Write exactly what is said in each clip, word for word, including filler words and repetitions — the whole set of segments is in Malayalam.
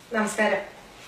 നമസ്കാരം.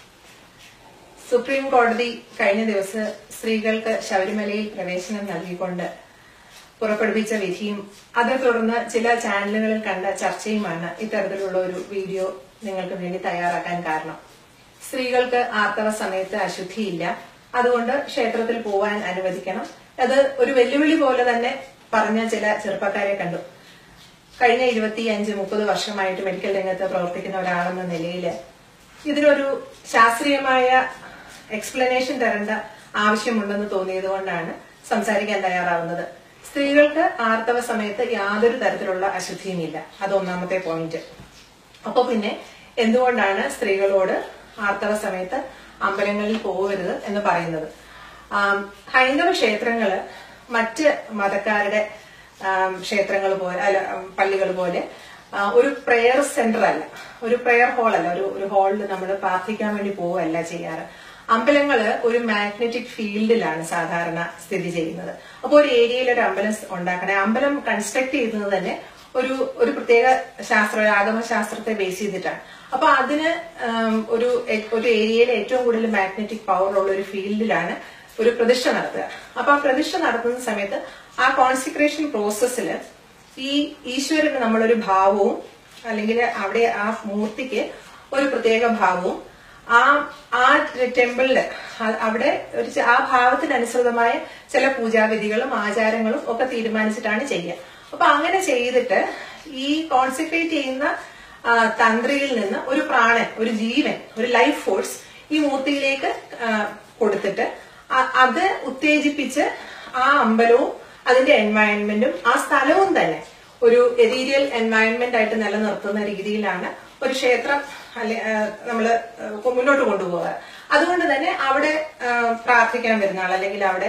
സുപ്രീം കോടതി കഴിഞ്ഞ ദിവസം സ്ത്രീകൾക്ക് ശബരിമലയിൽ പ്രവേശനം നൽകിക്കൊണ്ട് പുറപ്പെടുവിച്ച വിധിയും അതേ തുടർന്ന് ചില ചാനലുകളിൽ കണ്ട ചർച്ചയുമാണ് ഇത്തരത്തിലുള്ള ഒരു വീഡിയോ നിങ്ങൾക്ക് വേണ്ടി തയ്യാറാക്കാൻ കാരണം. സ്ത്രീകൾക്ക് ആർത്തവ സമയത്ത് അശുദ്ധിയില്ല, അതുകൊണ്ട് ക്ഷേത്രത്തിൽ പോവാൻ അനുവദിക്കണം. അത് ഒരു വെല്ലുവിളി പോലെ തന്നെ പറഞ്ഞ ചില ചെറുപ്പക്കാരെ കണ്ടു. കഴിഞ്ഞ ഇരുപത്തി അഞ്ച് മുപ്പത് വർഷമായിട്ട് മെഡിക്കൽ രംഗത്ത് പ്രവർത്തിക്കുന്ന ഒരാളെന്ന നിലയിൽ ഇതിനൊരു ശാസ്ത്രീയമായ എക്സ്പ്ലനേഷൻ തരേണ്ട ആവശ്യമുണ്ടെന്ന് തോന്നിയത് കൊണ്ടാണ് സംസാരിക്കാൻ തയ്യാറാവുന്നത്. സ്ത്രീകൾക്ക് ആർത്തവ സമയത്ത് യാതൊരു തരത്തിലുള്ള അശുദ്ധിയുമില്ല, അത് ഒന്നാമത്തെ പോയിന്റ്. അപ്പൊ പിന്നെ എന്തുകൊണ്ടാണ് സ്ത്രീകളോട് ആർത്തവ സമയത്ത് അമ്പലങ്ങളിൽ പോകരുത് എന്ന് പറയുന്നത്? ഹൈന്ദവ ക്ഷേത്രങ്ങള് മറ്റ് മതക്കാരുടെ ക്ഷേത്രങ്ങൾ പോലെ അല്ല പള്ളികൾ പോലെ ഒരു പ്രെയർ സെന്റർ അല്ല, ഒരു പ്രെയർ ഹാൾ അല്ല, ഒരു ഒരു ഹാളിൽ നമ്മൾ പ്രാർത്ഥിക്കാൻ വേണ്ടി പോവുകയല്ല ചെയ്യാറ്. അമ്പലങ്ങള് ഒരു മാഗ്നറ്റിക് ഫീൽഡിലാണ് സാധാരണ സ്ഥിതി ചെയ്യുന്നത്. അപ്പോൾ ഒരു ഏരിയയിൽ ഒരു അമ്പലം ഉണ്ടാക്കണേ, അമ്പലം കൺസ്ട്രക്ട് ചെയ്യുന്നത് തന്നെ ഒരു ഒരു പ്രത്യേക ശാസ്ത്ര ആഗമശാസ്ത്രത്തെ ബേസ് ചെയ്തിട്ടാണ്. അപ്പൊ അതിന് ഒരു ഒരു ഏരിയയിൽ ഏറ്റവും കൂടുതൽ മാഗ്നറ്റിക് പവർ ഉള്ള ഒരു ഫീൽഡിലാണ് ഒരു പ്രതിഷ്ഠ നടത്തുക. അപ്പൊ ആ പ്രതിഷ്ഠ നടത്തുന്ന സമയത്ത് ആ കോൺസിക്രേഷൻ പ്രോസസ്സിൽ ഈ ഈശ്വരന് നമ്മളൊരു ഭാവവും അല്ലെങ്കിൽ അവിടെ ആ മൂർത്തിക്ക് ഒരു പ്രത്യേക ഭാവവും ആ ആ ടെമ്പിളില് അവിടെ ഒരു ആ ഭാവത്തിനനുസൃതമായ ചില പൂജാവിധികളും ആചാരങ്ങളും ഒക്കെ തീരുമാനിച്ചിട്ടാണ് ചെയ്യുക. അപ്പൊ അങ്ങനെ ചെയ്തിട്ട് ഈ കോൺസെൻട്രേറ്റ് ചെയ്യുന്ന തന്ത്രിയിൽ നിന്ന് ഒരു പ്രാണൻ, ഒരു ജീവൻ, ഒരു ലൈഫ് ഫോഴ്സ് ഈ മൂർത്തിയിലേക്ക് കൊടുത്തിട്ട് അത് ഉത്തേജിപ്പിച്ച് ആ അമ്പലവും അതിന്റെ എൻവയൺമെന്റും ആ സ്ഥലവും തന്നെ ഒരു എതീരിയൽ എൻവയൺമെന്റ് ആയിട്ട് നിലനിർത്തുന്ന രീതിയിലാണ് ഒരു ക്ഷേത്രം അല്ലെ നമ്മള് മുന്നോട്ട് കൊണ്ടുപോകാറ്. അതുകൊണ്ട് തന്നെ അവിടെ പ്രാർത്ഥിക്കാൻ വരുന്ന ആൾ അല്ലെങ്കിൽ അവിടെ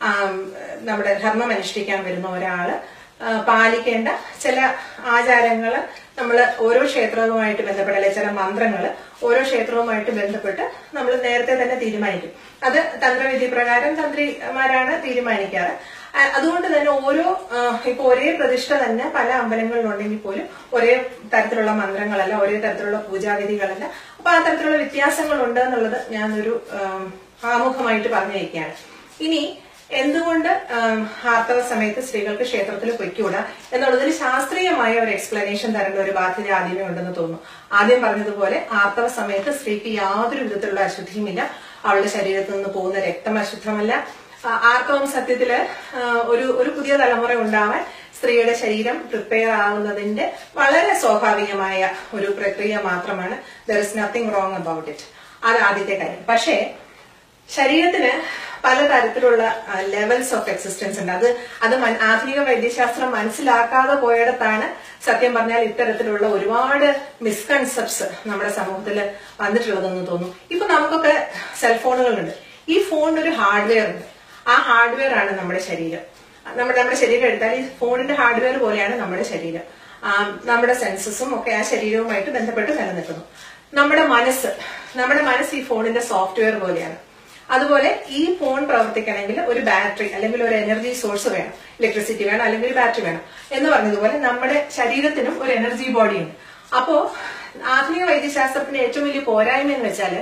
നമ്മുടെ ധർമ്മം അനുഷ്ഠിക്കാൻ വരുന്ന ഒരാള് പാലിക്കേണ്ട ചില ആചാരങ്ങള് നമ്മൾ ഓരോ ക്ഷേത്രവുമായിട്ട് ബന്ധപ്പെട്ട അല്ലെ ചില മന്ത്രങ്ങള് ഓരോ ക്ഷേത്രവുമായിട്ട് ബന്ധപ്പെട്ട് നമ്മൾ നേരത്തെ തന്നെ തീരുമാനിക്കും. അത് തന്ത്രവിധി പ്രകാരം തന്ത്രിമാരാണ് തീരുമാനിക്കാറ്. അതുകൊണ്ട് തന്നെ ഓരോ ഇപ്പൊ ഒരേ പ്രതിഷ്ഠ തന്നെ പല അമ്പലങ്ങളിലുണ്ടെങ്കിൽ പോലും ഒരേ തരത്തിലുള്ള മന്ത്രങ്ങളല്ല, ഒരേ തരത്തിലുള്ള പൂജാവിധികളല്ല. അപ്പൊ ആ തരത്തിലുള്ള വ്യത്യാസങ്ങൾ ഉണ്ട് എന്നുള്ളത് ഞാനൊരു ആമുഖമായിട്ട് പറഞ്ഞു വയ്ക്കുകയാണ്. ഇനി എന്തുകൊണ്ട് ആർത്തവ സമയത്ത് സ്ത്രീകൾക്ക് ക്ഷേത്രത്തിൽ പൊയ്ക്കൂടാ എന്നുള്ളതിന് ശാസ്ത്രീയമായ ഒരു എക്സ്പ്ലനേഷൻ തരേണ്ട ഒരു ബാധ്യത ആദ്യമേ ഉണ്ടെന്ന് തോന്നുന്നു. ആദ്യം പറഞ്ഞതുപോലെ ആർത്തവ സമയത്ത് സ്ത്രീക്ക് യാതൊരു വിധത്തിലുള്ള അശുദ്ധിയുമില്ല. അവളുടെ ശരീരത്തിൽ നിന്ന് പോകുന്ന രക്തം അശുദ്ധമല്ല. ആർത്തവം സത്യത്തില് ഒരു ഒരു പുതിയ തലമുറ ഉണ്ടാവാൻ സ്ത്രീയുടെ ശരീരം പ്രിപ്പയർ ആവുന്നതിന്റെ വളരെ സ്വാഭാവികമായ ഒരു പ്രക്രിയ മാത്രമാണ്. There is nothing wrong about it. അത് ആദ്യത്തെ കാര്യം. പക്ഷേ ശരീരത്തിന് പലതരത്തിലുള്ള ലെവൽസ് ഓഫ് എക്സിസ്റ്റൻസ് ഉണ്ട്. അത് അത് ആധുനിക വൈദ്യശാസ്ത്രം മനസ്സിലാക്കാതെ പോയിടത്താണ് സത്യം പറഞ്ഞാൽ ഇത്തരത്തിലുള്ള ഒരുപാട് മിസ്കൺസെപ്റ്റ്സ് നമ്മുടെ സമൂഹത്തിൽ വന്നിട്ടുള്ളതെന്ന് തോന്നുന്നു. ഇപ്പൊ നമുക്കൊക്കെ സെൽഫോണുകളുണ്ട്. ഈ ഫോണിന് ഒരു ഹാർഡ്വെയർ ഉണ്ട്. ആ ഹാർഡ്വെയർ ആണ് നമ്മുടെ ശരീരം. നമ്മുടെ നമ്മുടെ ശരീരം എടുത്താൽ ഈ ഫോണിന്റെ ഹാർഡ്വെയർ പോലെയാണ് നമ്മുടെ ശരീരം. നമ്മുടെ സെൻസസും ഒക്കെ ആ ശരീരവുമായിട്ട് ബന്ധപ്പെട്ട് നിലനിൽക്കുന്നു. നമ്മുടെ മനസ്സ് നമ്മുടെ മനസ്സ് ഈ ഫോണിന്റെ സോഫ്റ്റ്വെയർ പോലെയാണ്. അതുപോലെ ഈ ഫോൺ പ്രവർത്തിക്കണമെങ്കിൽ ഒരു ബാറ്ററി അല്ലെങ്കിൽ ഒരു എനർജി സോഴ്സ് വേണം, ഇലക്ട്രിസിറ്റി വേണം, അല്ലെങ്കിൽ ഒരു ബാറ്ററി വേണം എന്ന് പറഞ്ഞതുപോലെ നമ്മുടെ ശരീരത്തിനും ഒരു എനർജി ബോഡി ഉണ്ട്. അപ്പോ ആധുനിക വൈദ്യശാസ്ത്രത്തിന്റെ ഏറ്റവും വലിയ പോരായ്മ എന്ന് വെച്ചാല്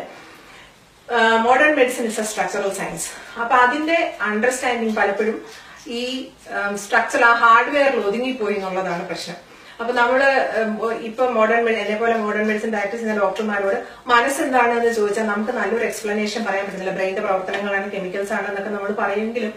modern medicine is a structural science. അപ്പൊ അതിന്റെ അണ്ടർസ്റ്റാൻഡിങ് പലപ്പോഴും ഈ സ്ട്രക്ചർ ആ ഹാർഡ്വെയറിൽ ഒതുങ്ങിപ്പോയി എന്നുള്ളതാണ് പ്രശ്നം. അപ്പൊ നമ്മള് ഇപ്പൊ മോഡേൺ എന്നെ പോലെ മോഡേൺ മെഡിസിൻ പ്രാക്ടീസ് ചെയ്യുന്ന ഡോക്ടർമാരോട് മനസ്സെന്താണെന്ന് ചോദിച്ചാൽ നമുക്ക് നല്ലൊരു എക്സ്പ്ലനേഷൻ പറയാൻ പറ്റുന്നില്ല. ബ്രെയിന്റെ പ്രവർത്തനങ്ങളാണ്, കെമിക്കൽസ് ആണ് എന്നൊക്കെ നമ്മൾ പറയുമെങ്കിലും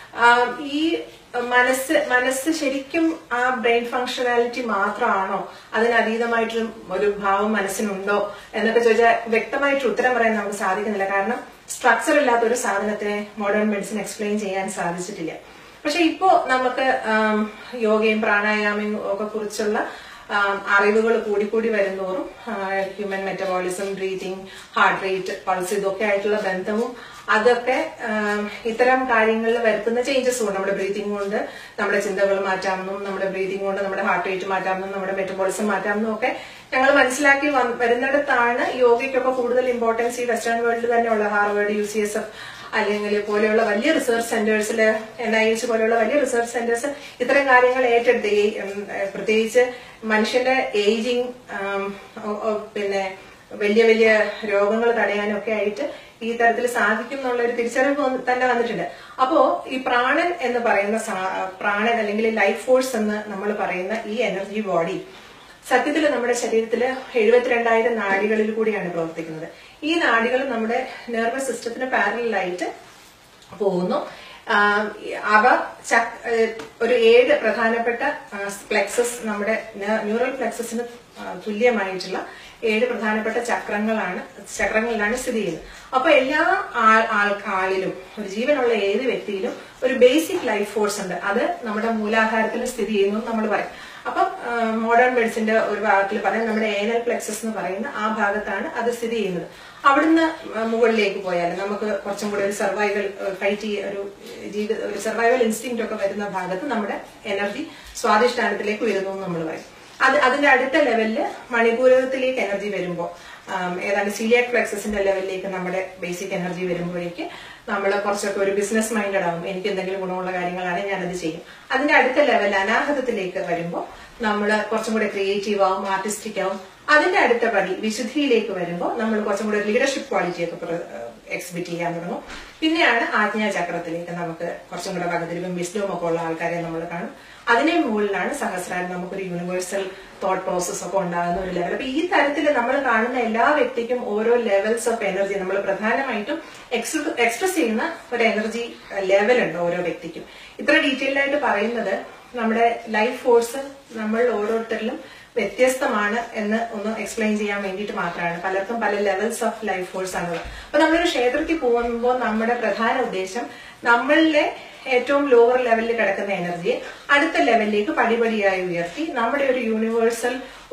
ഈ മനസ്സ് മനസ്സ് ശരിക്കും ആ ബ്രെയിൻ ഫങ്ഷണാലിറ്റി മാത്രമാണോ, അതിനതീതമായിട്ടൊരു ഒരു ഭാവം മനസ്സിനുണ്ടോ എന്നൊക്കെ ചോദിച്ചാൽ വ്യക്തമായിട്ട് ഉത്തരം പറയാൻ നമുക്ക് സാധിക്കുന്നില്ല. കാരണം സ്ട്രക്ചർ ഇല്ലാത്ത ഒരു സാധനത്തിനെ മോഡേൺ മെഡിസിൻ എക്സ്പ്ലെയിൻ ചെയ്യാൻ സാധിച്ചിട്ടില്ല. പക്ഷെ ഇപ്പോ നമുക്ക് യോഗയും പ്രാണായാമയും ഒക്കെ കുറിച്ചുള്ള അറിവുകൾ കൂടിക്കൂടി വരുന്നോറും human metabolism, breathing, heart rate, pulse ഇതൊക്കെ ആയിട്ടുള്ള ബന്ധവും അതൊക്കെ ഇത്തരം കാര്യങ്ങളിൽ വരുത്തുന്ന ചേഞ്ചസും ഉണ്ട്. നമ്മുടെ ബ്രീതിങ് കൊണ്ട് നമ്മുടെ ചിന്തകൾ മാറ്റാമെന്നും നമ്മുടെ ബ്രീതിങ് കൊണ്ട് നമ്മുടെ ഹാർട്ട് റേറ്റ് മാറ്റാമെന്നും നമ്മുടെ മെറ്റബോളിസം മാറ്റാമെന്നും ഒക്കെ ഞങ്ങൾ മനസ്സിലാക്കി വരുന്നിടത്താണ് യോഗയ്ക്കൊക്കെ കൂടുതൽ ഇമ്പോർട്ടൻസ് ഈ വെസ്റ്റേൺ വേൾഡിൽ തന്നെയുള്ള Harvard, U C S F അല്ലെങ്കിൽ പോലെയുള്ള വലിയ റിസർച്ച് സെന്റേഴ്സിൽ, എൻ ഐ എച്ച് പോലെയുള്ള വലിയ റിസർച്ച് സെന്റേഴ്സ് ഇത്തരം കാര്യങ്ങൾ ഏറ്റെടുത്ത് പ്രത്യേകിച്ച് മനുഷ്യന്റെ ഏജിങ്, പിന്നെ വലിയ വലിയ രോഗങ്ങൾ തടയാനും ഒക്കെ ആയിട്ട് ഈ തരത്തിൽ സാധിക്കും എന്നുള്ള ഒരു തിരിച്ചറിവ് തന്നെ വന്നിട്ടുണ്ട്. അപ്പോ ഈ പ്രാണൻ എന്ന് പറയുന്ന പ്രാണൻ അല്ലെങ്കിൽ ലൈഫ് ഫോഴ്സ് എന്ന് നമ്മൾ പറയുന്ന ഈ എനർജി ബോഡി സത്യത്തിൽ നമ്മുടെ ശരീരത്തിൽ എഴുപത്തിരണ്ടായിരം നാഡികളിൽ കൂടിയാണ് പ്രവർത്തിക്കുന്നത്. ഈ നാഡികൾ നമ്മുടെ നെർവസ് സിസ്റ്റത്തിന് പാരലായിട്ട് പോകുന്നു. അവ ഒരു ഏഴ് പ്രധാനപ്പെട്ട പ്ലെക്സസ്, നമ്മുടെ ന്യൂറൽ പ്ലെക്സസിന് തുല്യമായിട്ടുള്ള ഏഴ് പ്രധാനപ്പെട്ട ചക്രങ്ങളാണ് ചക്രങ്ങളിലാണ് സ്ഥിതി ചെയ്യുന്നത്. അപ്പൊ എല്ലാ ആളിലും, ഒരു ജീവനുള്ള ഏത് വ്യക്തിയിലും ഒരു ബേസിക് ലൈഫ് ഫോഴ്സ് ഉണ്ട്. അത് നമ്മുടെ മൂലാധാരത്തിൽ സ്ഥിതി ചെയ്യുന്നു നമ്മൾ പറയും. അപ്പം മോഡേൺ മെഡിസിന്റെ ഒരു ഭാഗത്തിൽ പറയാം, നമ്മുടെ ഏനൽ പ്ലെക്സസ് എന്ന് പറയുന്ന ആ ഭാഗത്താണ് അത് സ്ഥിതി ചെയ്യുന്നത്. അവിടുന്ന് മുകളിലേക്ക് പോയാൽ നമുക്ക് കുറച്ചും കൂടെ ഒരു സർവൈവൽ ഫൈറ്റ് ചെയ്യ ഒരു ജീവിത ഒരു സർവൈവൽ ഇൻസ്റ്റിങ്ക്റ്റ് ഒക്കെ വരുന്ന ഭാഗത്ത് നമ്മുടെ എനർജി സ്വാധിഷ്ഠാനത്തിലേക്ക് ഉയരുന്നു എന്ന് നമ്മൾ പറയും. അത് അതിന്റെ അടുത്ത ലെവലില് മണിപൂരകത്തിലേക്ക് എനർജി വരുമ്പോൾ, ഏതാണ്ട് സീലിയാക് പ്ലെക്സസിന്റെ ലെവലിലേക്ക് നമ്മുടെ ബേസിക് എനർജി വരുമ്പോഴേക്ക് നമ്മൾ കുറച്ചൊക്കെ ഒരു ബിസിനസ് മൈൻഡഡ് ആവും. എനിക്ക് എന്തെങ്കിലും ഗുണമുള്ള കാര്യങ്ങളാണെങ്കിൽ ഞാനത് ചെയ്യും. അതിന്റെ അടുത്ത ലെവൽ അനാഹതത്തിലേക്ക് വരുമ്പോൾ നമ്മൾ കുറച്ചും കൂടെ ക്രിയേറ്റീവ് ആവും, ആർട്ടിസ്റ്റിക് ആവും. അതിന്റെ അടുത്ത പടി വിശുദ്ധിയിലേക്ക് വരുമ്പോൾ നമ്മൾ കുറച്ചും കൂടെ ലീഡർഷിപ്പ് ക്വാളിറ്റി ഒക്കെ എക്സിബിറ്റ് ചെയ്യാൻ തുടങ്ങും. പിന്നെയാണ് ആജ്ഞാചക്രത്തിലേക്ക് നമുക്ക് കുറച്ചും കൂടെ വകതിരിവും വിസ്ഡവും ഒക്കെ ഉള്ള ആൾക്കാരെ നമ്മൾ കാണും. അതിനെ മുകളിലാണ് സഹസ്രാരം, നമുക്കൊരു യൂണിവേഴ്സൽ തോട്ട് പ്രോസസ് ഒക്കെ ഉണ്ടാകുന്ന ഒരു ലെവൽ. അപ്പൊ ഈ തരത്തിൽ നമ്മൾ കാണുന്ന എല്ലാ വ്യക്തിക്കും ഓരോ ലെവൽസ് ഓഫ് എനർജി നമ്മൾ പ്രധാനമായിട്ടും എക്സ്പ്രസ് ചെയ്യുന്ന ഒരു എനർജി ലെവൽ ഉണ്ട് ഓരോ വ്യക്തിക്കും. ഇത്ര ഡീറ്റെയിൽഡ് ആയിട്ട് പറയുന്നത് നമ്മുടെ ലൈഫ് ഫോഴ്സ് നമ്മൾ ഓരോരുത്തരിലും വ്യത്യസ്തമാണ് എന്ന് ഒന്ന് എക്സ്പ്ലെയിൻ ചെയ്യാൻ വേണ്ടിയിട്ട് മാത്രമാണ്. പലർക്കും പല ലെവൽസ് ഓഫ് ലൈഫ് ഫോഴ്സ് ആണുള്ളത്. അപ്പൊ നമ്മളൊരു ക്ഷേത്രത്തിൽ പോകുമ്പോൾ നമ്മുടെ പ്രധാന ഉദ്ദേശം നമ്മളിലെ ഏറ്റവും ലോവർ ലെവലിൽ കിടക്കുന്ന എനർജിയെ അടുത്ത ലെവലിലേക്ക് പടിപടിയായി ഉയർത്തി നമ്മുടെ ഒരു യൂണിവേഴ്സൽ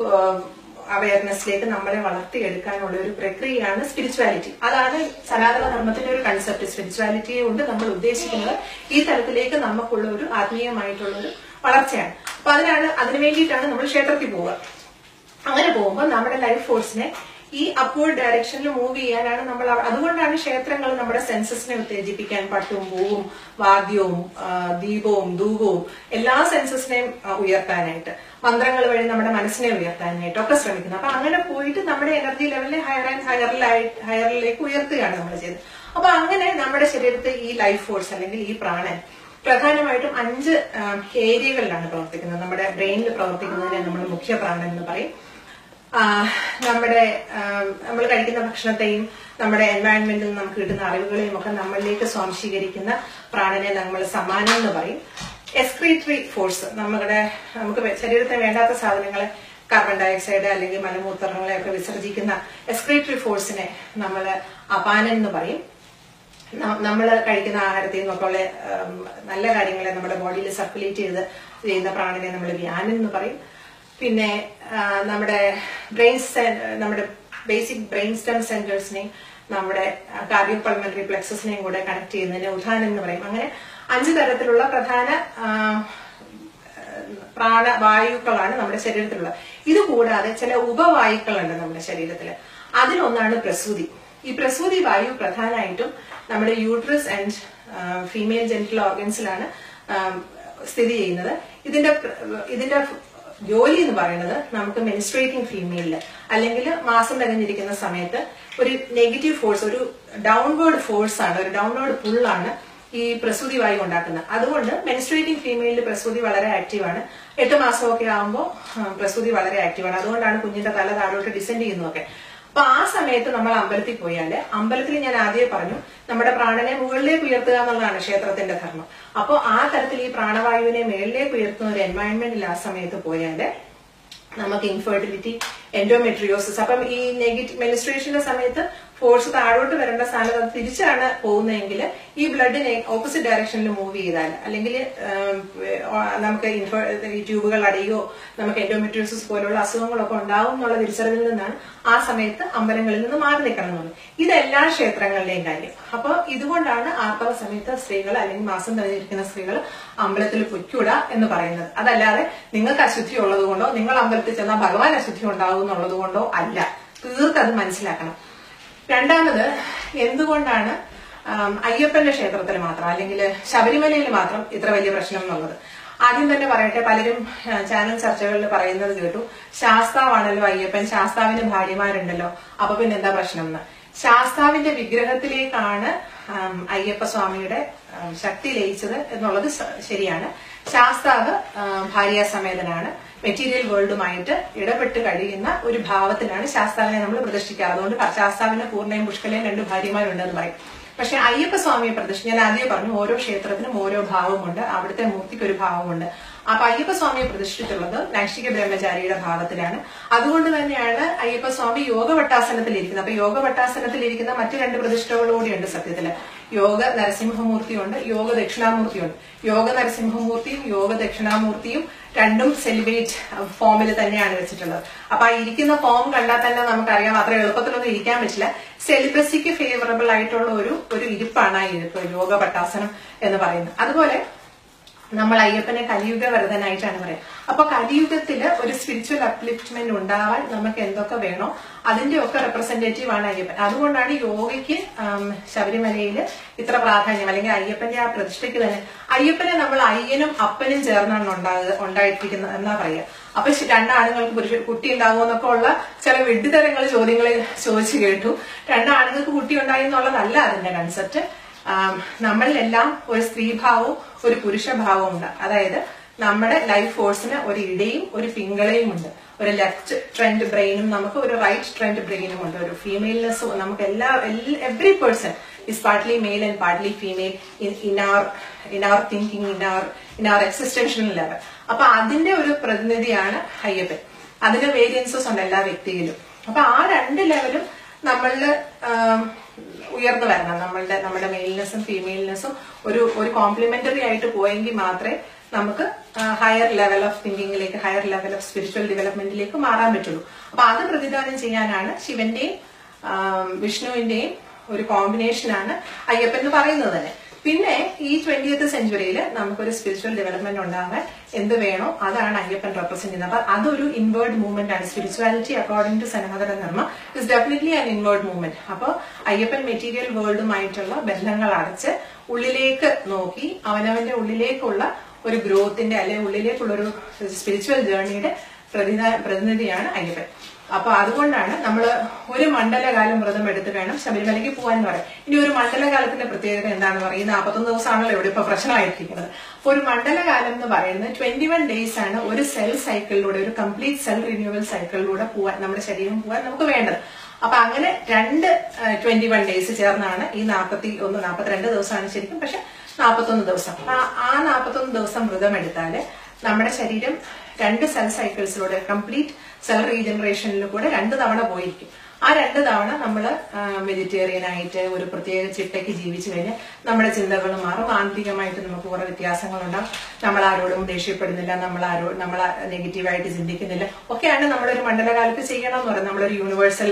അവയർനെസ്സിലേക്ക് നമ്മളെ വളർത്തിയെടുക്കാനുള്ള ഒരു പ്രക്രിയയാണ് സ്പിരിച്വാലിറ്റി. അതാണ് സനാതന ധർമ്മത്തിന്റെ ഒരു കൺസെപ്റ്റ്. സ്പിരിച്വാലിറ്റിയെ കൊണ്ട് നമ്മൾ ഉദ്ദേശിക്കുന്നത് ഈ തലത്തിലേക്ക് നമുക്കുള്ള ഒരു ആത്മീയമായിട്ടുള്ള ഒരു വളർച്ചയാണ്. അപ്പൊ അതിനാണ് അതിനു വേണ്ടിയിട്ടാണ് നമ്മൾ ക്ഷേത്രത്തിൽ പോവുക. അങ്ങനെ പോകുമ്പോൾ നമ്മുടെ ലൈഫ് ഫോഴ്സിനെ ഈ അപ്വേർഡ് ഡയറക്ഷനിൽ മൂവ് ചെയ്യാനാണ് നമ്മൾ. അതുകൊണ്ടാണ് ക്ഷേത്രങ്ങൾ നമ്മുടെ സെൻസസിനെ ഉത്തേജിപ്പിക്കാൻ പട്ടും പൂവും വാദ്യവും ദീപവും ധൂപവും എല്ലാ സെൻസസിനെയും ഉയർത്താനായിട്ട്, മന്ത്രങ്ങൾ വഴി നമ്മുടെ മനസ്സിനെ ഉയർത്താനായിട്ട് ഒക്കെ ശ്രമിക്കുന്നത്. അപ്പൊ അങ്ങനെ പോയിട്ട് നമ്മുടെ എനർജി ലെവലിനെ ഹയർ ആൻഡ് ഹയറിലായി ഹയറിലേക്ക് ഉയർത്തുകയാണ് നമ്മൾ ചെയ്തത്. അപ്പൊ അങ്ങനെ നമ്മുടെ ശരീരത്തിൽ ഈ ലൈഫ് ഫോഴ്സ് അല്ലെങ്കിൽ ഈ പ്രാണൻ പ്രധാനമായിട്ടും അഞ്ച് ഏരിയകളിലാണ് പ്രവർത്തിക്കുന്നത്. നമ്മുടെ ബ്രെയിനിൽ പ്രവർത്തിക്കുന്നതിനെ നമ്മൾ മുഖ്യ പ്രാണൻ എന്ന് പറയും. നമ്മുടെ നമ്മൾ കഴിക്കുന്ന ഭക്ഷണത്തെയും നമ്മുടെ എൻവയൺമെന്റിൽ നിന്ന് നമുക്ക് കിട്ടുന്ന അറിവുകളെയും ഒക്കെ നമ്മളിലേക്ക് സ്വാംശീകരിക്കുന്ന പ്രാണനെ നമ്മൾ സമാനം എന്ന് പറയും. എക്സ്ക്രീറ്ററി ഫോഴ്സ്, നമ്മുടെ നമുക്ക് ശരീരത്തിന് വേണ്ടാത്ത സാധനങ്ങളെ, കാർബൺ ഡയോക്സൈഡ് അല്ലെങ്കിൽ മലമൂത്രങ്ങളെ ഒക്കെ വിസർജിക്കുന്ന എക്സ്ക്രീറ്ററി ഫോഴ്സിനെ നമ്മൾ അപാനൻ എന്ന് പറയും. നമ്മൾ കഴിക്കുന്ന ആഹാരത്തിൽ നിന്നൊക്കെയുള്ള നല്ല കാര്യങ്ങളെ നമ്മുടെ ബോഡിയിൽ സർക്കുലേറ്റ് ചെയ്ത് ചെയ്യുന്ന പ്രാണനെ നമ്മൾ വ്യാനൻ എന്ന് പറയും. പിന്നെ നമ്മുടെ ബ്രെയിൻ നമ്മുടെ ബേസിക് ബ്രെയിൻ സ്റ്റെം സെന്റേഴ്സിനെയും നമ്മുടെ കാർഡിയോ പൾമണറി പ്ലെക്സസിനെയും കൂടെ കണക്ട് ചെയ്യുന്നതിന് ഉദാഹരണം എന്ന് പറയും. അങ്ങനെ അഞ്ചു തരത്തിലുള്ള പ്രധാന പ്രാണവായുക്കളാണ് നമ്മുടെ ശരീരത്തിലുള്ളത്. ഇത് കൂടാതെ ചില ഉപവായുക്കളുണ്ട് നമ്മുടെ ശരീരത്തിൽ. അതിലൊന്നാണ് പ്രസൂതി. ഈ പ്രസൂതി വായു പ്രധാനമായിട്ടും നമ്മുടെ യൂട്രസ് ആൻഡ് ഫീമെയിൽ ജെനിറ്റൽ ഓർഗൻസിലാണ് സ്ഥിതി ചെയ്യുന്നത്. ഇതിന്റെ ഇതിന്റെ ജോലി എന്ന് പറയുന്നത് നമുക്ക് മെൻസ്ട്രേറ്റിംഗ് ഫീമെയിലില് അല്ലെങ്കിൽ മാസം തികഞ്ഞിരിക്കുന്ന സമയത്ത് ഒരു നെഗറ്റീവ് ഫോഴ്സ്, ഒരു ഡൗൺവേർഡ് ഫോഴ്സ് ആണ്, ഒരു ഡൗൺവേർഡ് പുള്ളാണ് ഈ പ്രസൂതി വായു ഉണ്ടാക്കുന്നത്. അതുകൊണ്ട് മെൻസ്ട്രേറ്റിംഗ് ഫീമെയിലിൽ പ്രസൂതി വളരെ ആക്റ്റീവാണ്. എട്ട് മാസമൊക്കെ ആകുമ്പോൾ പ്രസൂതി വളരെ ആക്റ്റീവാണ്. അതുകൊണ്ടാണ് കുഞ്ഞിന്റെ തല താഴോട്ട് ഡിസെൻഡ് ചെയ്യുന്നതൊക്കെ. അപ്പൊ ആ സമയത്ത് നമ്മൾ അമ്പലത്തിൽ പോയാല്, അമ്പലത്തിൽ ഞാൻ ആദ്യമേ പറഞ്ഞു നമ്മുടെ പ്രാണനെ മുകളിലേക്ക് ഉയർത്തുക എന്നുള്ളതാണ് ക്ഷേത്രത്തിന്റെ ധർമ്മം. അപ്പൊ ആ തരത്തിൽ ഈ പ്രാണവായുവിനെ മുകളിലേക്ക് ഉയർത്തുന്ന ഒരു എൻവയൺമെന്റിൽ ആ സമയത്ത് പോയാല് നമുക്ക് ഇൻഫെർട്ടിലിറ്റി, എൻഡോമെട്രിയോസിസ്, അപ്പം ഈ നെഗറ്റീവ് മെൻസ്ട്രേഷന്റെ സമയത്ത് ഫോഴ്സ് താഴോട്ട് വരേണ്ട സ്ഥാനത്ത് അത് തിരിച്ചാണ് പോകുന്നതെങ്കിൽ ഈ ബ്ലഡിനെ ഓപ്പോസിറ്റ് ഡയറക്ഷനിൽ മൂവ് ചെയ്താൽ, അല്ലെങ്കിൽ നമുക്ക് ഈ ട്യൂബുകൾ അടയോ നമുക്ക് എൻഡോമെട്രിയോസിസ് പോലുള്ള അസുഖങ്ങളൊക്കെ ഉണ്ടാവും എന്നുള്ള തിരിച്ചറിവിൽ നിന്നാണ് ആ സമയത്ത് അമ്പലങ്ങളിൽ നിന്ന് മാറി നിൽക്കണം എന്നുള്ളത്. ഇതെല്ലാ ക്ഷേത്രങ്ങളിലെയും കാര്യം. അപ്പൊ ഇതുകൊണ്ടാണ് ആർത്തവ സമയത്ത് സ്ത്രീകൾ അല്ലെങ്കിൽ മാസം തികഞ്ഞിരിക്കുന്ന സ്ത്രീകൾ അമ്പലത്തിൽ പൊയ്ക്കൂടാ എന്ന് പറയുന്നത്. അതല്ലാതെ നിങ്ങൾക്ക് അശുദ്ധി ഉള്ളത് കൊണ്ടോ നിങ്ങൾ അമ്പലത്തിൽ ചെന്നാൽ ഭഗവാൻ അശുദ്ധി ഉണ്ടാവും എന്നുള്ളത് കൊണ്ടോ അല്ല. തീർത്തത് മനസ്സിലാക്കണം. രണ്ടാമത്, എന്തുകൊണ്ടാണ് അയ്യപ്പന്റെ ക്ഷേത്രത്തിൽ മാത്രം അല്ലെങ്കിൽ ശബരിമലയിൽ മാത്രം ഇത്ര വലിയ പ്രശ്നം എന്നുള്ളത്? ആദ്യം തന്നെ പറയട്ടെ, പലരും ചാനൽ ചർച്ചകളിൽ പറയുന്നത് കേട്ടു, ശാസ്താവാണല്ലോ അയ്യപ്പൻ, ശാസ്താവിന് ഭാര്യമാരുണ്ടല്ലോ, അപ്പൊ പിന്നെ എന്താ പ്രശ്നം എന്ന്. ശാസ്താവിന്റെ വിഗ്രഹത്തിലേക്കാണ് അയ്യപ്പ സ്വാമിയുടെ ശക്തി ലയിച്ചത് എന്നുള്ളത് ശരിയാണ്. ശാസ്താവ് ഭാര്യാസമേതനാണ്, മെറ്റീരിയൽ വേൾഡുമായിട്ട് ഇടപെട്ട് കഴിയുന്ന ഒരു ഭാവത്തിലാണ് ശാസ്താവിനെ നമ്മൾ പ്രതിഷ്ഠിക്കാറ്. അതുകൊണ്ട് ശാസ്താവിന് പൂർണ്ണയും പുഷ്കലയും രണ്ട് ഭാര്യമാരുണ്ടെന്ന് പറയും. പക്ഷെ അയ്യപ്പ സ്വാമിയെ പ്രതിഷ്ഠ ഞാൻ ആദ്യം പറഞ്ഞു, ഓരോ ക്ഷേത്രത്തിനും ഓരോ ഭാവമുണ്ട്, അവിടുത്തെ മൂർത്തിക്ക് ഒരു ഭാവമുണ്ട്. അപ്പൊ അയ്യപ്പ സ്വാമിയെ പ്രതിഷ്ഠിച്ചിട്ടുള്ളത് നൈഷ്ഠിക ബ്രഹ്മചാരിയുടെ ഭാവത്തിലാണ്. അതുകൊണ്ട് തന്നെയാണ് അയ്യപ്പ സ്വാമി യോഗവട്ടാസനത്തിലിരിക്കുന്നത്. അപ്പൊ യോഗവട്ടാസനത്തിലിരിക്കുന്ന മറ്റു രണ്ട് പ്രതിഷ്ഠകളോടെയുണ്ട് സത്യത്തില്. യോഗ നരസിംഹമൂർത്തിയുണ്ട്, യോഗ ദക്ഷിണാമൂർത്തിയുണ്ട്. യോഗ നരസിംഹമൂർത്തിയും യോഗ ദക്ഷിണാമൂർത്തിയും രണ്ടും സെലിബ്രേറ്റ് ഫോമിൽ തന്നെയാണ് വെച്ചിട്ടുള്ളത്. അപ്പൊ ആ ഇരിക്കുന്ന ഫോം കണ്ടാൽ തന്നെ നമുക്കറിയാം അത്ര എളുപ്പത്തിലൊന്നും ഇരിക്കാൻ പറ്റില്ല. സെലിബ്രസിക്ക് ഫേവറബിൾ ആയിട്ടുള്ള ഒരു ഒരു ഇരിപ്പാണ് ആ ഇരിപ്പ്, യോഗ പട്ടാസനം എന്ന് പറയുന്നത്. അതുപോലെ നമ്മൾ അയ്യപ്പനെ കലിയുഗ വരദനായിട്ടാണ് പറയുക. അപ്പൊ കലിയുഗത്തില് ഒരു സ്പിരിച്വൽ അപ്ലിഫ്റ്റ്മെന്റ് ഉണ്ടാവാൻ നമുക്ക് എന്തൊക്കെ വേണോ അതിന്റെ ഒക്കെ റെപ്രസെന്റേറ്റീവ് ആണ് അയ്യപ്പൻ. അതുകൊണ്ടാണ് യോഗയ്ക്ക് ശബരിമലയിൽ ഇത്ര പ്രാധാന്യം, അല്ലെങ്കിൽ അയ്യപ്പന്റെ ആ പ്രതിഷ്ഠയ്ക്ക് തന്നെ. അയ്യപ്പനെ നമ്മൾ അയ്യനും അപ്പനും ചേർന്നാണ് ഉണ്ടാകുക ഉണ്ടായിട്ടിരിക്കുന്നത് എന്നാ പറയുക. അപ്പൊ രണ്ടാണുങ്ങൾക്ക് പുരുഷ കുട്ടി ഉണ്ടാകുമോ എന്നൊക്കെ ഉള്ള ചില വിഡ്ഢിതരങ്ങൾ ചോദ്യങ്ങൾ ചോദിച്ചു കേട്ടു. രണ്ടാണുങ്ങൾക്ക് കുട്ടി ഉണ്ടായി എന്നുള്ളതല്ല അതിന്റെ കൺസെപ്റ്റ്. നമ്മളിലെല്ലാം ഒരു സ്ത്രീഭാവവും ഒരു പുരുഷഭാവവും ഉണ്ട്. അതായത് നമ്മുടെ ലൈഫ് ഫോഴ്സിന് ഒരു ഇടയും ഒരു പിങ്കളയും ഉണ്ട്. ഒരു ലെഫ്റ്റ് ട്രെൻഡ് ബ്രെയിനും നമുക്ക് ഒരു റൈറ്റ് ട്രെൻഡ് ബ്രെയിനും ഉണ്ട്. ഒരു ഫീമെയിൽനെസ് നമുക്ക് എല്ലാ every person is partly male and partly female in, in our in our thinking, in our in our existential level. അപ്പൊ അതിന്റെ ഒരു പ്രതിനിധിയാണ് അയ്യപ്പൻ. അതിന്റെ വേരിയൻസസ് ഉണ്ട് എല്ലാ വ്യക്തിയിലും. അപ്പൊ ആ രണ്ട് ലെവലും നമ്മളില് ഉയർന്നു വരണം. നമ്മളുടെ നമ്മുടെ മെയിൽനെസ്സും ഫീമെയിൽനെസ്സും ഒരു ഒരു കോംപ്ലിമെന്ററി ആയിട്ട് പോയെങ്കിൽ മാത്രമേ നമുക്ക് ഹയർ ലെവൽ ഓഫ് തിങ്കിങ്ങിലേക്ക്, ഹയർ ലെവൽ ഓഫ് സ്പിരിച്വൽ ഡെവലപ്മെന്റിലേക്ക് മാറാൻ പറ്റുള്ളൂ. അപ്പൊ അത് പ്രതിദാനം ചെയ്യാനാണ് ശിവന്റെയും വിഷ്ണുവിന്റെയും ഒരു കോമ്പിനേഷനാണ് അയ്യപ്പൻ എന്ന് പറയുന്നത് തന്നെ. പിന്നെ ഈ ട്വന്റിയത്ത് സെഞ്ചുറിയിൽ നമുക്കൊരു സ്പിരിച്വൽ ഡെവലപ്മെന്റ് ഉണ്ടാകാൻ എന്ത് വേണോ അതാണ് അയ്യപ്പൻ റെപ്രസെന്റ് ചെയ്യുന്നത്. അപ്പൊ അതൊരു ഇൻവേർഡ് മൂവ്മെന്റ് ആണ്. Spirituality according to Sanatana Dharma is definitely an inward movement. അപ്പൊ അയ്യപ്പൻ മെറ്റീരിയൽ വേൾഡുമായിട്ടുള്ള ബന്ധങ്ങൾ അടച്ച് ഉള്ളിലേക്ക് നോക്കി അവനവന്റെ ഉള്ളിലേക്കുള്ള ഒരു ഗ്രോത്തിന്റെ അല്ലെങ്കിൽ ഉള്ളിലേക്കുള്ള ഒരു സ്പിരിച്വൽ ജേർണിയുടെ പ്രതിനിധിയാണ് അയ്യപ്പൻ. അപ്പൊ അതുകൊണ്ടാണ് നമ്മൾ ഒരു മണ്ഡലകാലം വ്രതം എടുത്ത് വേണം ശബരിമലയ്ക്ക് പോകാൻ എന്ന് പറയാം. ഇനി ഒരു മണ്ഡലകാലത്തിന്റെ പ്രത്യേകത എന്താണെന്ന് പറയുന്നത്, നാൽപ്പത്തൊന്ന് ദിവസമാണല്ലോ ഇവിടെ ഇപ്പൊ പ്രശ്നമായിരിക്കുന്നത്. അപ്പൊ ഒരു മണ്ഡലകാലം എന്ന് പറയുന്നത് ട്വന്റി വൺ ഡേയ്സ് ആണ് ഒരു സെൽ സൈക്കിളിലൂടെ, ഒരു കംപ്ലീറ്റ് സെൽ റിന്യൂവൽ സൈക്കിളിലൂടെ പോവാൻ, നമ്മുടെ ശരീരം പോകാൻ നമുക്ക് വേണ്ടത്. അപ്പൊ അങ്ങനെ രണ്ട് ട്വന്റി വൺ ഡേയ്സ് ചേർന്നാണ് ഈ നാൽപ്പത്തി ഒന്ന് നാൽപ്പത്തിരണ്ട് ദിവസമാണ് ശരിക്കും, പക്ഷെ നാൽപ്പത്തൊന്ന് ദിവസം. ആ നാൽപ്പത്തൊന്ന് ദിവസം വ്രതം എടുത്താല് നമ്മുടെ ശരീരം രണ്ട് സെൽ സൈക്കിൾസിലൂടെ, കംപ്ലീറ്റ് സെൽ റീജനറേഷനിൽ കൂടെ രണ്ട് തവണ പോയിരിക്കും. ആ രണ്ട് തവണ നമ്മൾ വെജിറ്റേറിയൻ ആയിട്ട് ഒരു പ്രത്യേക ചിട്ടയ്ക്ക് ജീവിച്ചു കഴിഞ്ഞാൽ നമ്മുടെ ചിന്തകൾ മാറും. ആന്തരികമായിട്ട് നമുക്ക് കുറെ വ്യത്യാസങ്ങളുണ്ടാവും. നമ്മൾ ആരോടും ദേഷ്യപ്പെടുന്നില്ല, നമ്മൾ ആരോ നമ്മൾ നെഗറ്റീവായിട്ട് ചിന്തിക്കുന്നില്ല. ഒക്കെയാണ് നമ്മളൊരു മണ്ഡലകാലത്ത് ചെയ്യണം എന്ന് പറയുന്നത്. നമ്മളൊരു യൂണിവേഴ്സൽ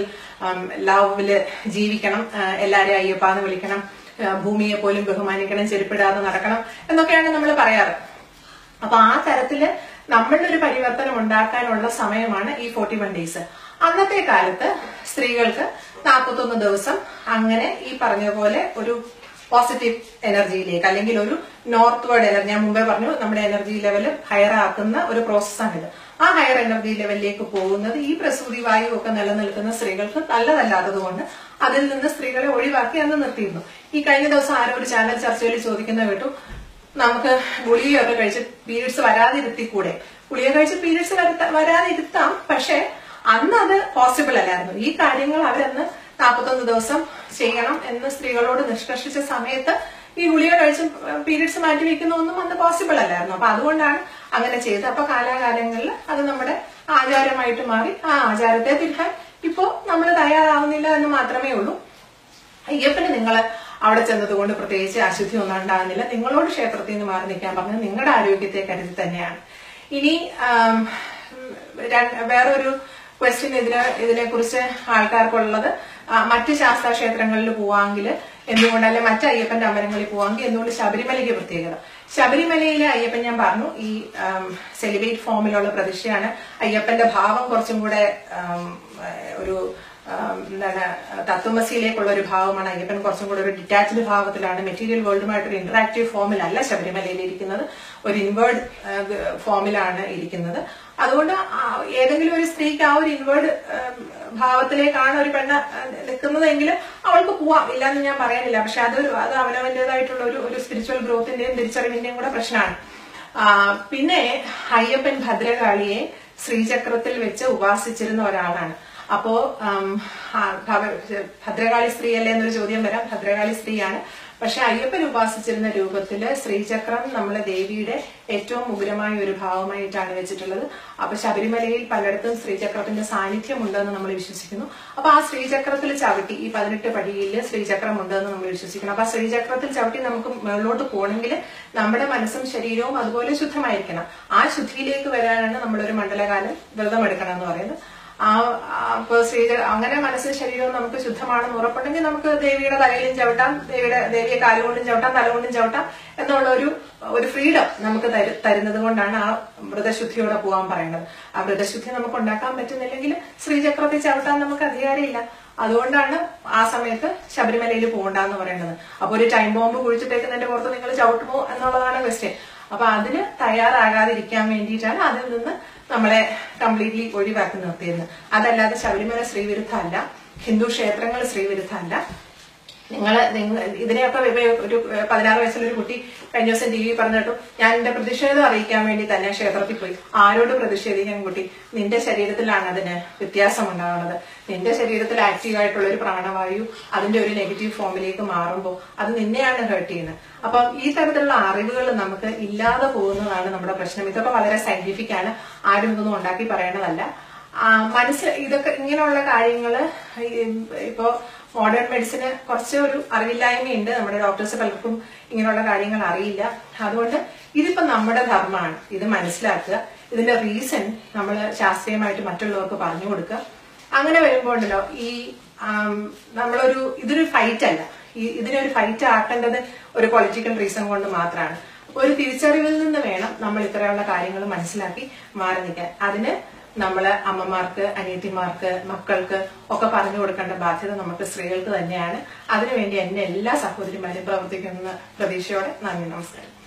ലവില് ജീവിക്കണം, എല്ലാരെയും അയ്യപ്പാന്ന് വിളിക്കണം, ഭൂമിയെ പോലും ബഹുമാനിക്കണം, ചെരുപ്പിടാതെ നടക്കണം എന്നൊക്കെയാണ് നമ്മൾ പറയാറ്. അപ്പൊ ആ തരത്തില് നമ്മളിലൊരു പരിവർത്തനം ഉണ്ടാക്കാനുള്ള സമയമാണ് ഈ ഫോർട്ടി വൺ ഡേയ്സ്. അന്നത്തെ കാലത്ത് സ്ത്രീകൾക്ക് നാൽപ്പത്തൊന്ന് ദിവസം അങ്ങനെ ഈ പറഞ്ഞ പോലെ ഒരു പോസിറ്റീവ് എനർജിയിലേക്ക്, അല്ലെങ്കിൽ ഒരു നോർത്ത് വേർഡ് എനർജി, ഞാൻ മുമ്പേ പറഞ്ഞു നമ്മുടെ എനർജി ലെവൽ ഹയർ ആക്കുന്ന ഒരു പ്രോസസ്സാണിത്. ആ ഹയർ എനർജി ലെവലിലേക്ക് പോകുന്നത് ഈ പ്രസൂതി വായു ഒക്കെ നിലനിൽക്കുന്ന സ്ത്രീകൾക്ക് നല്ലതല്ലാത്തത് കൊണ്ട് അതിൽ നിന്ന് സ്ത്രീകളെ ഒഴിവാക്കി അന്ന് നിർത്തിയിരുന്നു. ഈ കഴിഞ്ഞ ദിവസം ആരോ ഒരു ചാനൽ ചർച്ചയിൽ ചോദിക്കുന്ന കേട്ടു, നമുക്ക് ഗുളികയൊക്കെ കഴിച്ച് പീരിയഡ്സ് വരാതിരുത്തിക്കൂടെ? ഗുളിക കഴിച്ച് പീരിയഡ്സ് വരാതിരുത്താം, പക്ഷെ അന്ന് അത് പോസിബിൾ അല്ലായിരുന്നു. ഈ കാര്യങ്ങൾ അവരന്ന് നാൽപ്പത്തൊന്ന് ദിവസം ചെയ്യണം എന്ന് സ്ത്രീകളോട് നിഷ്കർഷിച്ച സമയത്ത് ഈ ഗുളിക കഴിച്ച് പീരിയഡ്സ് മാറ്റി വെക്കുന്ന ഒന്നും അന്ന് പോസിബിൾ അല്ലായിരുന്നു. അപ്പൊ അതുകൊണ്ടാണ് അങ്ങനെ ചെയ്തത്. അപ്പൊ കാലാകാലങ്ങളിൽ അത് നമ്മുടെ ആചാരമായിട്ട് മാറി. ആ ആചാരത്തെ തിരുത്താൻ ഇപ്പോ നമ്മൾ തയ്യാറാവുന്നില്ല എന്ന് മാത്രമേ ഉള്ളൂ. അയ്യപ്പന് നിങ്ങൾ അവിടെ ചെന്നതുകൊണ്ട് പ്രത്യേകിച്ച് അശുദ്ധി ഒന്നും ഉണ്ടാകുന്നില്ല. നിങ്ങളോട് ക്ഷേത്രത്തിൽ നിന്ന് മാറി നിൽക്കാൻ പറഞ്ഞത് നിങ്ങളുടെ ആരോഗ്യത്തെ കരുതി തന്നെയാണ്. ഇനി വേറൊരു ക്വസ്റ്റ്യൻ ഇതിന് ഇതിനെ കുറിച്ച് ആൾക്കാർക്കുള്ളത്, മറ്റ് ശാസ്താ ക്ഷേത്രങ്ങളിൽ പോവാമെങ്കിൽ എന്തുകൊണ്ട്, അല്ലെ മറ്റ് അയ്യപ്പന്റെ അമ്പലങ്ങളിൽ പോവാമെങ്കിൽ എന്തുകൊണ്ട് ശബരിമലയ്ക്ക് പ്രത്യേകത? ശബരിമലയിലെ അയ്യപ്പൻ ഞാൻ പറഞ്ഞു ഈ സെലിബ്രേറ്റ് ഫോമിലുള്ള പ്രതിഷ്ഠയാണ്. അയ്യപ്പന്റെ ഭാവം കുറച്ചും കൂടെ ഒരു എന്താണ് തത്വമസിയിലേക്കുള്ള ഒരു ഭാവമാണ്. അയ്യപ്പൻ കുറച്ചും കൂടെ ഒരു ഡിറ്റാച്ച്ഡ് ഭാവത്തിലാണ്, മെറ്റീരിയൽ വേൾഡുമായിട്ടൊരു ഇന്ററാക്റ്റീവ് ഫോമിലല്ല ശബരിമലയിൽ ഇരിക്കുന്നത്, ഒരു ഇൻവേർഡ് ഫോമിലാണ് ഇരിക്കുന്നത്. അതുകൊണ്ട് ഏതെങ്കിലും ഒരു സ്ത്രീക്ക് ആ ഒരു ഇൻവേർഡ് ഭാവത്തിലേക്കാണ് ഒരു പെണ്ണ് നിൽക്കുന്നതെങ്കിൽ അവൾക്ക് പോവാം, ഇല്ലാന്ന് ഞാൻ പറയാനില്ല. പക്ഷെ അതൊരു അത് അവനവന്റേതായിട്ടുള്ള ഒരു ഒരു സ്പിരിച്വൽ ഗ്രോത്തിന്റെയും തിരിച്ചറിവിന്റെയും കൂടെ പ്രശ്നമാണ്. പിന്നെ അയ്യപ്പൻ ഭദ്രകാളിയെ ശ്രീചക്രത്തിൽ വെച്ച് ഉപാസിച്ചിരുന്ന ഒരാളാണ്. അപ്പോ ഭദ്രകാളി സ്ത്രീയല്ലേ എന്നൊരു ചോദ്യം വരാം. ഭദ്രകാളി സ്ത്രീയാണ്. പക്ഷെ അയ്യപ്പൻ ഉപാസിച്ചിരുന്ന രൂപത്തില് ശ്രീചക്രം നമ്മളെ ദേവിയുടെ ഏറ്റവും ഉഗ്രമായ ഒരു ഭാവമായിട്ടാണ് വെച്ചിട്ടുള്ളത്. അപ്പൊ ശബരിമലയിൽ പലയിടത്തും ശ്രീചക്രത്തിന്റെ സാന്നിധ്യം ഉണ്ടെന്ന് നമ്മൾ വിശ്വസിക്കുന്നു. അപ്പൊ ആ ശ്രീചക്രത്തിൽ ചവിട്ടി, ഈ പതിനെട്ട് പടിയിൽ ശ്രീചക്രം ഉണ്ടെന്ന് നമ്മൾ വിശ്വസിക്കണം. അപ്പൊ ആ ശ്രീചക്രത്തിൽ ചവിട്ടി നമുക്ക് മുകളിലോട്ട് പോകണമെങ്കിൽ നമ്മുടെ മനസ്സും ശരീരവും അതുപോലെ ശുദ്ധമായിരിക്കണം. ആ ശുദ്ധിയിലേക്ക് വരാനാണ് നമ്മളൊരു മണ്ഡലകാലം വ്രതം എടുക്കണം എന്ന് പറയുന്നത്. ആ ഇപ്പൊ ശ്രീ അങ്ങനെ മനസ്സും ശരീരവും നമുക്ക് ശുദ്ധമാണെന്ന് ഉറപ്പുണ്ടെങ്കിൽ നമുക്ക് ദേവിയുടെ തലയിലും ചവിട്ടാം, ദേവിയുടെ ദേവിയെ കാലുകൊണ്ടും ചവിട്ടാം, തലകൊണ്ടും ചവിട്ടാം എന്നുള്ള ഒരു ഒരു ഫ്രീഡം നമുക്ക് തരുന്നത് കൊണ്ടാണ് ആ വ്രതശുദ്ധിയോടെ പോകാൻ പറയുന്നത്. ആ വ്രതശുദ്ധി നമുക്ക് ഉണ്ടാക്കാൻ പറ്റുന്നില്ലെങ്കിൽ ശ്രീചക്രത്തിൽ ചവിട്ടാൻ നമുക്ക് അധികാരമില്ല. അതുകൊണ്ടാണ് ആ സമയത്ത് ശബരിമലയിൽ പോകണ്ടെന്ന് പറയുന്നത്. അപ്പൊ ഒരു ടൈം ബോംബ് കുഴിച്ചിട്ടേക്കുന്നതിന്റെ പുറത്ത് നിങ്ങൾ ചവിട്ടുമോ എന്നുള്ളതാണ് ക്വസ്റ്റ്യൻ. അപ്പൊ അതിന് തയ്യാറാകാതിരിക്കാൻ വേണ്ടിയിട്ടാണ് അതിൽ നിന്ന് നമ്മളെ കംപ്ലീറ്റ്ലി ഒഴിവാക്കി നിർത്തിയിരുന്നത്. അതല്ലാതെ ശബരിമല സ്ത്രീവിരുദ്ധമല്ല, ഹിന്ദു ക്ഷേത്രങ്ങൾ സ്ത്രീവിരുദ്ധമല്ല. നിങ്ങൾ ഇതിനെയൊക്കെ ഒരു പതിനാറ് വയസ്സുള്ളൊരു കുട്ടി കഴിഞ്ഞ ദിവസം ടി വി പറഞ്ഞു കേട്ടു, ഞാൻ എന്റെ പ്രതിഷേധം അറിയിക്കാൻ വേണ്ടി തന്നെ ക്ഷേത്രത്തിൽ പോയി. ആരോട് പ്രതിഷേധിക്കാൻ കുട്ടി? നിന്റെ ശരീരത്തിലാണ് അതിന് വ്യത്യാസം ഉണ്ടാകുന്നത്. നിന്റെ ശരീരത്തിൽ ആക്റ്റീവായിട്ടുള്ള ഒരു പ്രാണവായു അതിന്റെ ഒരു നെഗറ്റീവ് ഫോമിലേക്ക് മാറുമ്പോൾ അത് നിന്നെയാണ് ഹേർട്ട് ചെയ്യുന്നത്. അപ്പം ഈ തരത്തിലുള്ള അറിവുകൾ നമുക്ക് ഇല്ലാതെ പോകുന്നതാണ് നമ്മുടെ പ്രശ്നം. ഇതൊക്കെ വളരെ സയന്റിഫിക് ആണ്, ആരും ഇതൊന്നും ഉണ്ടാക്കി പറയണതല്ല. മനസ്സിൽ ഇതൊക്കെ ഇങ്ങനെയുള്ള കാര്യങ്ങള് ഇപ്പോ മോഡേൺ മെഡിസിന് കുറച്ച് ഒരു അറിവില്ലായ്മയുണ്ട്. നമ്മുടെ ഡോക്ടേഴ്സ് പലർക്കും ഇങ്ങനെയുള്ള കാര്യങ്ങൾ അറിയില്ല. അതുകൊണ്ട് ഇതിപ്പോ നമ്മുടെ ധർമ്മമാണ്, ഇത് മനസ്സിലാക്കുക. ഇതിന്റെ റീസൺ നമ്മൾ ശാസ്ത്രീയമായിട്ട് മറ്റുള്ളവർക്ക് പറഞ്ഞു കൊടുക്കുക. അങ്ങനെ വരുമ്പോൾ ഉണ്ടല്ലോ ഈ നമ്മളൊരു ഇതൊരു ഫൈറ്റ് അല്ല, ഇതിനൊരു ഫൈറ്റ് ആക്കേണ്ടത് ഒരു പൊളിറ്റിക്കൽ റീസൺ കൊണ്ട് മാത്രമാണ്. ഒരു തിരിച്ചറിവിൽ നിന്ന് വേണം നമ്മൾ ഇത്രയുള്ള കാര്യങ്ങൾ മനസ്സിലാക്കി മാറി നിൽക്കാൻ. അതിന് നമ്മള് അമ്മമാർക്ക്, അനിയത്തിമാർക്ക്, മക്കൾക്ക് ഒക്കെ പറഞ്ഞു കൊടുക്കേണ്ട ബാധ്യത നമുക്ക് സ്ത്രീകൾക്ക് തന്നെയാണ്. അതിനുവേണ്ടി എന്നെ എല്ലാ സഹോദരിമാരും പ്രവർത്തിക്കുന്ന പ്രതീക്ഷയോടെ നന്ദി, നമസ്കാരം.